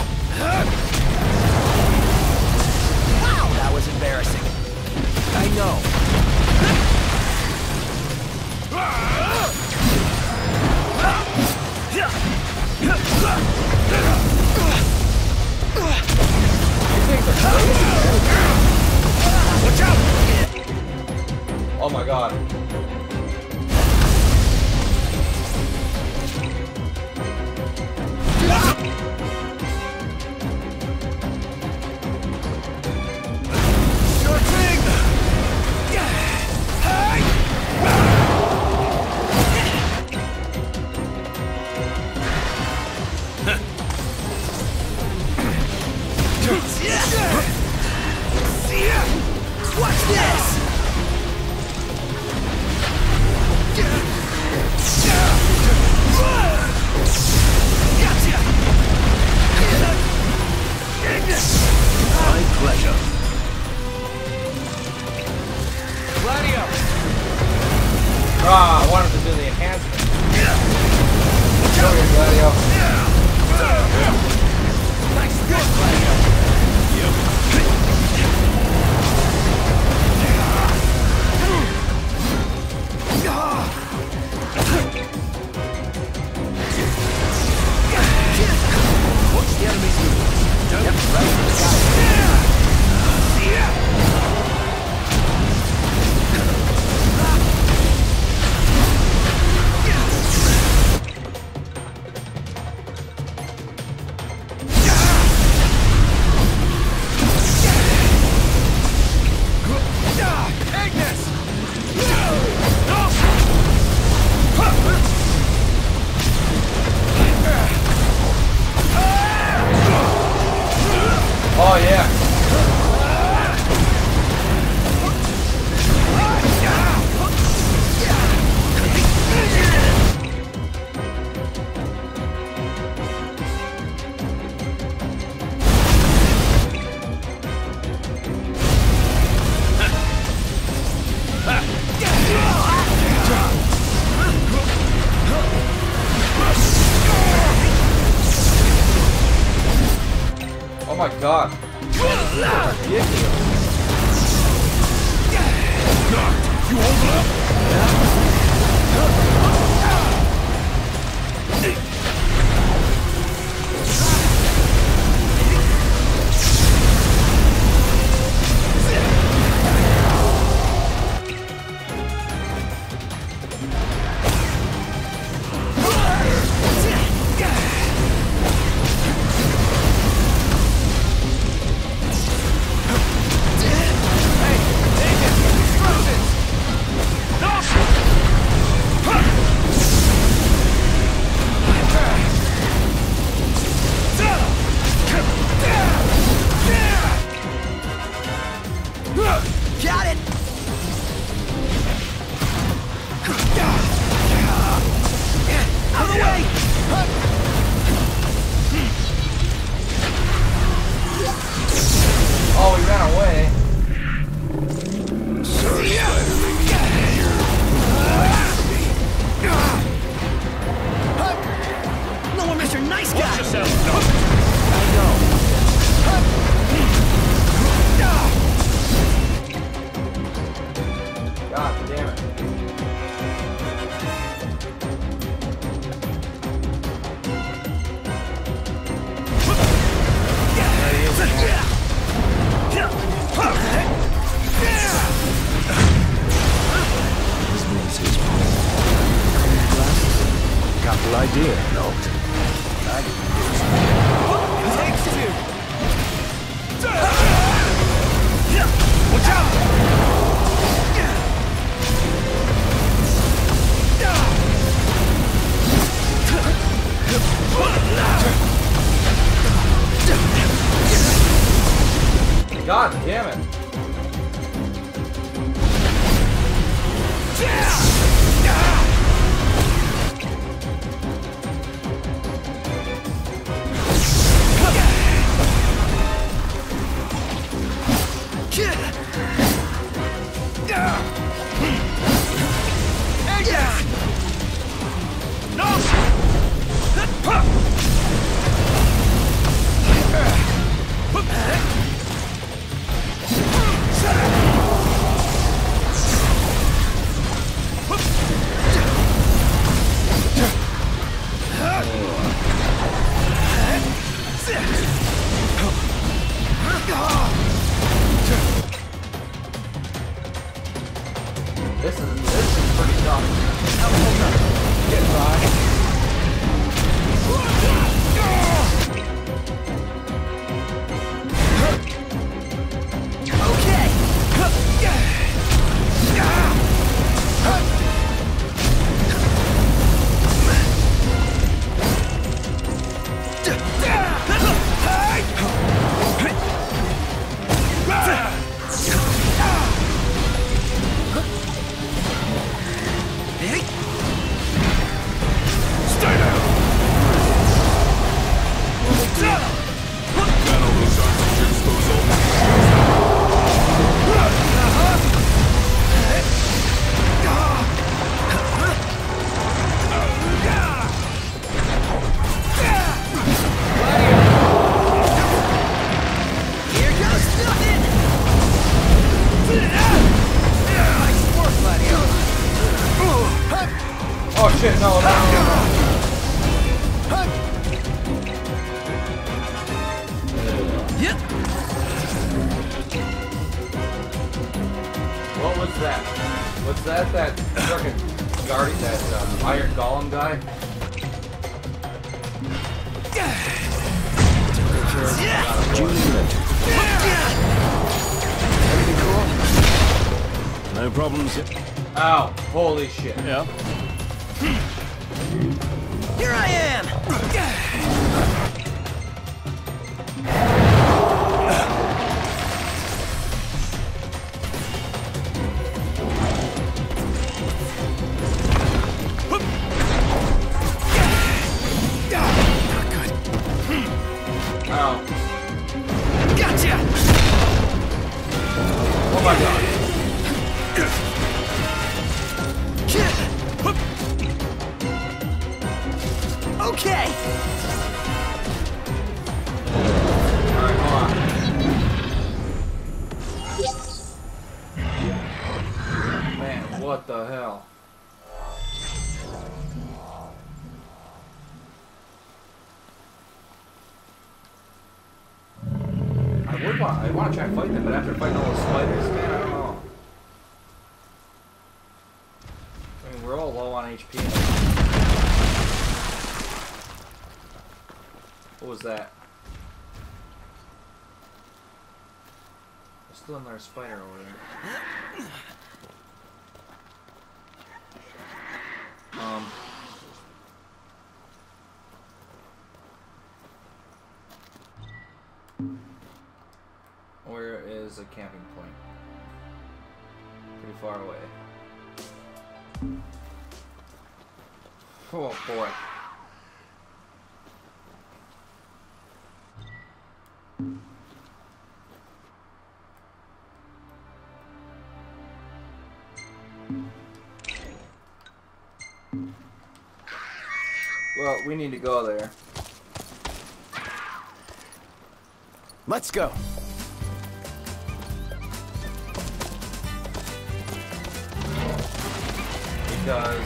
Wow, that was embarrassing. I know. Watch out! Oh my god. Sure thing! Watch this! Gotcha! Ignis! My pleasure. Gladiolous! I wanted to do the enhancement. Show you, Gladio. Nice work, Gladiolous! Watch the enemy's movements. Yep, right. Got Ignis! Oh yeah. Oh my god. Ridiculous. You hold up! Hey, Ignis! Instructions! God damn it. This is pretty tough. Get by. Oh shit, no. Yep. What was that? Was that fucking guardian, that iron golem guy? Everything cool? No problems. Ow, holy shit. Yeah. Here I am! Ow. Gotcha! Oh my god. Okay! Alright, hold on. Man, what the hell? I want to try and fight them, but after fighting all those spiders, man, I don't know. I mean, we're all low on HP. What was that? There's still another spider over there. Where is a camping point? Pretty far away. Oh boy. Well, we need to go there. Let's go. Because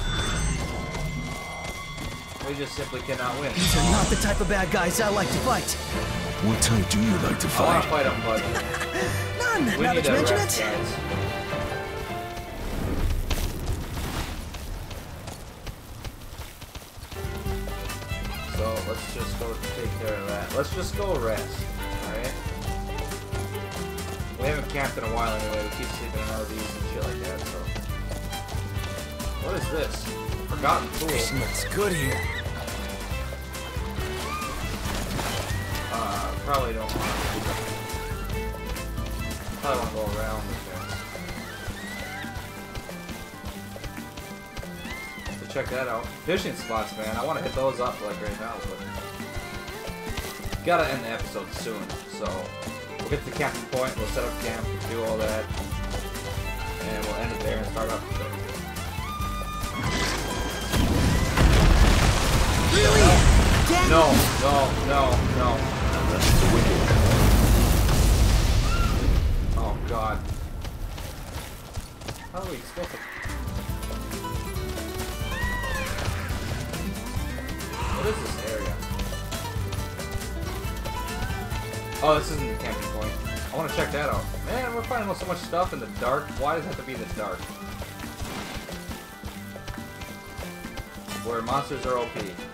we just simply cannot win. These are not the type of bad guys I like to fight. What type do you like to I want fight? to fight them, but None, we now need that you to mention rest, it. guys. So let's just go take care of that. Let's just go rest, alright? We haven't camped in a while anyway. We keep sleeping in RVs and shit like that, so. What is this? Forgotten Pool. Smells good here. Probably don't want to. Probably want to go around okay. So check that out. Fishing spots, man. I want to hit those up like right now, but gotta end the episode soon. So we'll get to the camping point. We'll set up camp, do all that, and we'll end it there and start up. Really? No. Oh God. How are we supposed to? What is this area? Oh, this isn't the camping point. I want to check that out. Man, we're finding so much stuff in the dark. Why does it have to be this dark? Where monsters are OP.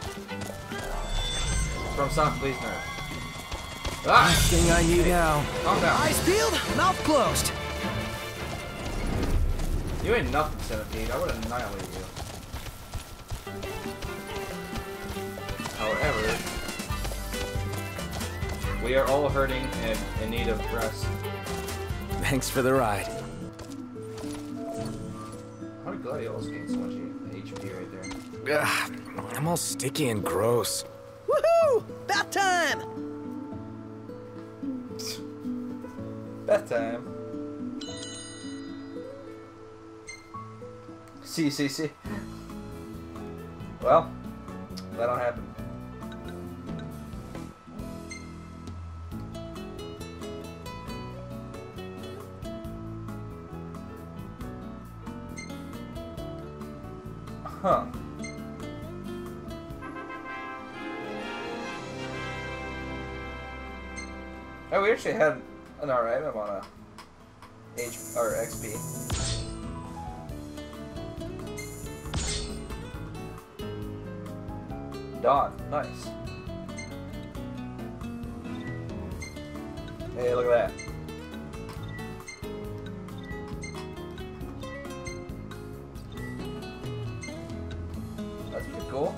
From Sonic, please nerf. Ah! Last thing I need now. Calm down. Eyes peeled, mouth closed. You ain't nothing, Centipede. I would annihilate you. However, we are all hurting and in need of rest. Thanks for the ride. How did Gladiolous gain so much HP right there? Ugh, I'm all sticky and gross. Woohoo! Bath time! Bath time. See. Well, that don't happen. Huh. Oh, we actually had an alright amount of XP. Dawn, nice. Hey, look at that. That's pretty cool.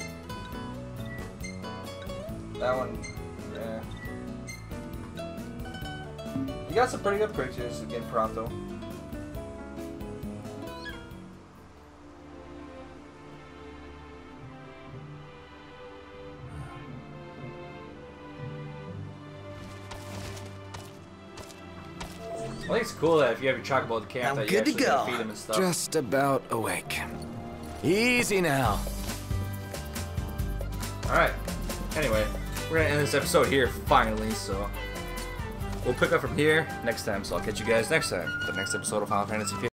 That one, yeah. You got some pretty good pictures again, Prompto. I think it's cool that if you have your chocobo at the camp, that you good to actually go. feed him and stuff. Just about awake. Easy now. Alright. Anyway, we're gonna end this episode here finally, so we'll pick up from here next time. So I'll catch you guys next time. The next episode of Final Fantasy 15.